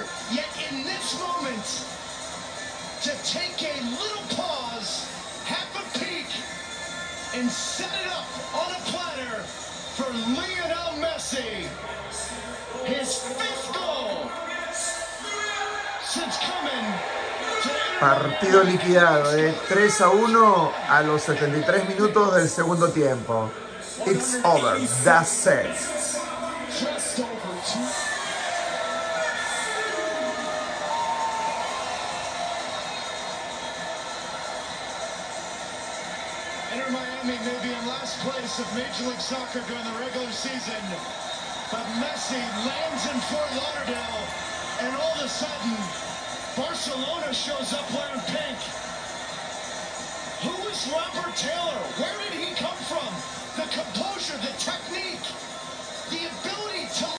Yet in this moment, to take a little pause, have a peek, and set it up on a platter for Lionel Messi. His fifth goal since coming to the Partido liquidado, 3-1 a los 73 minutos del segundo tiempo. It's over, that's it. just over 2. Inter Miami may be in last place of Major League Soccer during the regular season, but Messi lands in Fort Lauderdale, and all of a sudden, Barcelona shows up wearing pink. Who is Robert Taylor? Where did he come from? The composure, the technique.